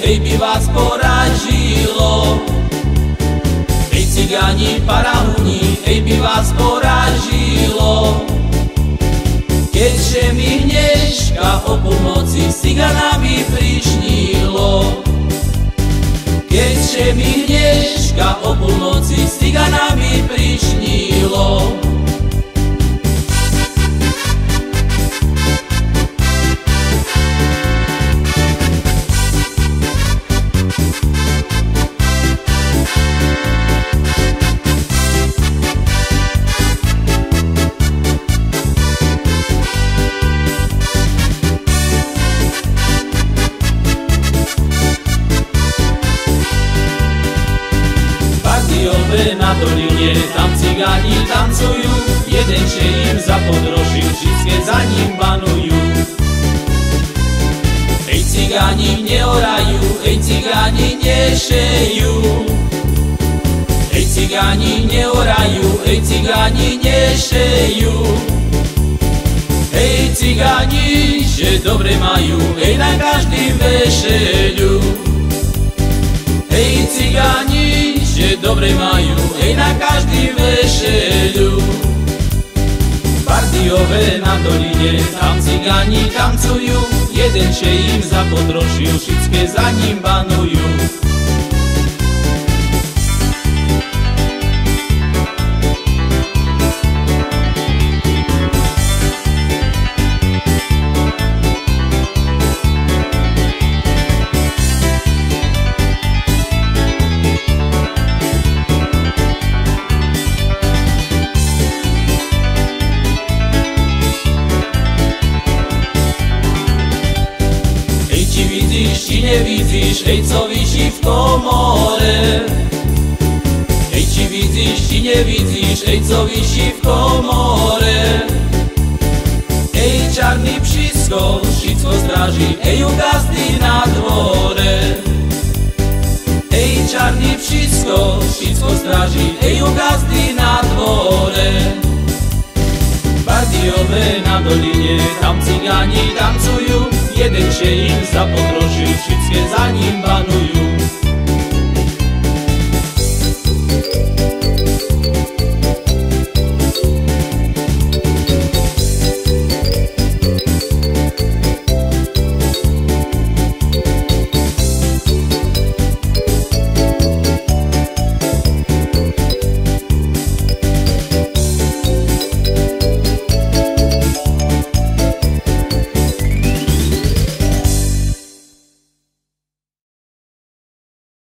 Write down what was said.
ej by vás porážilo. Ej cigáni, parahuni, ej by vás porážilo. Keďže mi dneška o polnoci s cigánami prišnilo. Keďže mi dneška o polnoci s cigánami prišnilo. Na doline, tam cigáni tancujú, jeden že im zapodrožil, vždycky za ním banujú. Ej cigáni neorajú, ej cigáni nešejú. Ej cigáni neorajú, ej cigáni nešejú. Ej cigáni, že dobre majú, ej na každý vešeľu. Ej cigáni, že dobre majú, ej na každý vešeľu. Bardiové na doline, tam cigáni tancujú, jeden že im zapodrožil, vždycky za ním banujú. Či nevidíš, ej co vyší v komore. Ej či vidíš, či nevidíš, ej co vyší v komore. Ej čarný pšisko, všetko stráži, ej u gazdy na dvore. Ej čarný pšisko, všetko stráži, ej u gazdy na dvore. Bardiové na doline, tam cigáni tancujú, jeden že im zapodrožil, vždycky za ním banujú.